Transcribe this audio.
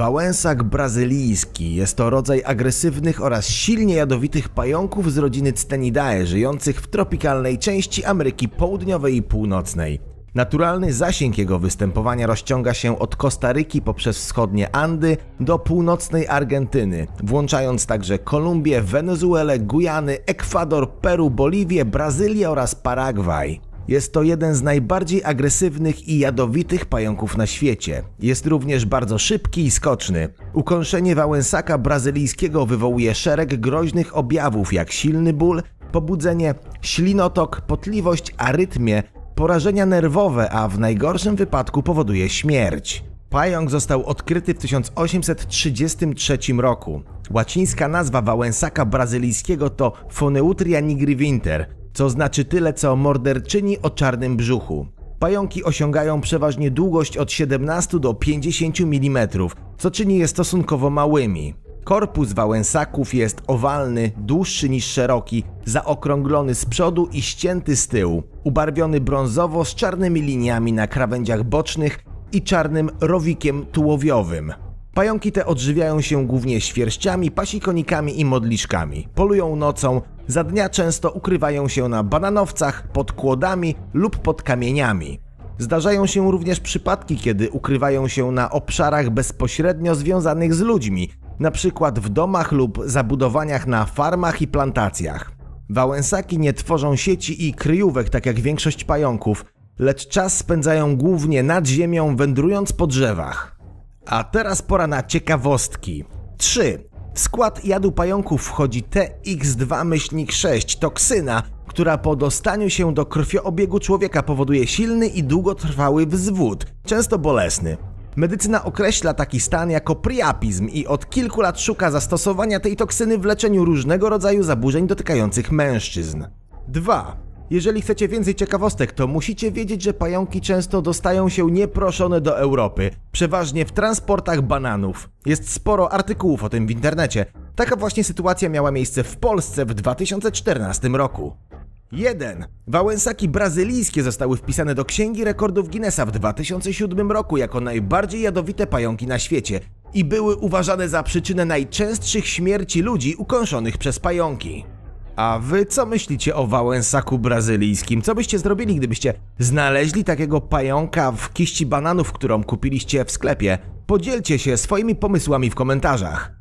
Wałęsak brazylijski jest to rodzaj agresywnych oraz silnie jadowitych pająków z rodziny Ctenidae, żyjących w tropikalnej części Ameryki Południowej i Północnej. Naturalny zasięg jego występowania rozciąga się od Kostaryki poprzez wschodnie Andy do północnej Argentyny, włączając także Kolumbię, Wenezuelę, Gujany, Ekwador, Peru, Boliwię, Brazylię oraz Paragwaj. Jest to jeden z najbardziej agresywnych i jadowitych pająków na świecie. Jest również bardzo szybki i skoczny. Ukąszenie wałęsaka brazylijskiego wywołuje szereg groźnych objawów, jak silny ból, pobudzenie, ślinotok, potliwość, arytmię, porażenia nerwowe, a w najgorszym wypadku powoduje śmierć. Pająk został odkryty w 1833 roku. Łacińska nazwa wałęsaka brazylijskiego to Phoneutria nigriviter, co znaczy tyle co morderczyni o czarnym brzuchu. Pająki osiągają przeważnie długość od 17 do 50 mm, co czyni je stosunkowo małymi. Korpus wałęsaków jest owalny, dłuższy niż szeroki, zaokrąglony z przodu i ścięty z tyłu, ubarwiony brązowo z czarnymi liniami na krawędziach bocznych i czarnym rowikiem tułowiowym. Pająki te odżywiają się głównie świerszczami, pasikonikami i modliszkami. Polują nocą, za dnia często ukrywają się na bananowcach, pod kłodami lub pod kamieniami. Zdarzają się również przypadki, kiedy ukrywają się na obszarach bezpośrednio związanych z ludźmi, na przykład w domach lub zabudowaniach na farmach i plantacjach. Wałęsaki nie tworzą sieci i kryjówek tak jak większość pająków, lecz czas spędzają głównie nad ziemią, wędrując po drzewach. A teraz pora na ciekawostki. 3. W skład jadu pająków wchodzi TX2-6, toksyna, która po dostaniu się do krwioobiegu człowieka powoduje silny i długotrwały wzwód, często bolesny. Medycyna określa taki stan jako priapizm i od kilku lat szuka zastosowania tej toksyny w leczeniu różnego rodzaju zaburzeń dotykających mężczyzn. 2. Jeżeli chcecie więcej ciekawostek, to musicie wiedzieć, że pająki często dostają się nieproszone do Europy, przeważnie w transportach bananów. Jest sporo artykułów o tym w internecie. Taka właśnie sytuacja miała miejsce w Polsce w 2014 roku. 1. Wałęsaki brazylijskie zostały wpisane do Księgi Rekordów Guinnessa w 2007 roku jako najbardziej jadowite pająki na świecie i były uważane za przyczynę najczęstszych śmierci ludzi ukąszonych przez pająki. A wy co myślicie o wałęsaku brazylijskim? Co byście zrobili, gdybyście znaleźli takiego pająka w kiści bananów, którą kupiliście w sklepie? Podzielcie się swoimi pomysłami w komentarzach.